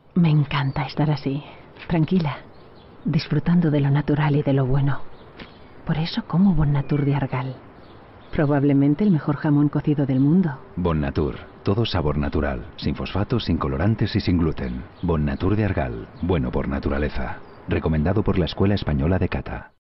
Me encanta estar así, tranquila, disfrutando de lo natural y de lo bueno. Por eso como Bon Natur de Argal. Probablemente el mejor jamón cocido del mundo. Bon Natur, todo sabor natural, sin fosfatos, sin colorantes y sin gluten. Bon Natur de Argal, bueno por naturaleza. Recomendado por la Escuela Española de Cata.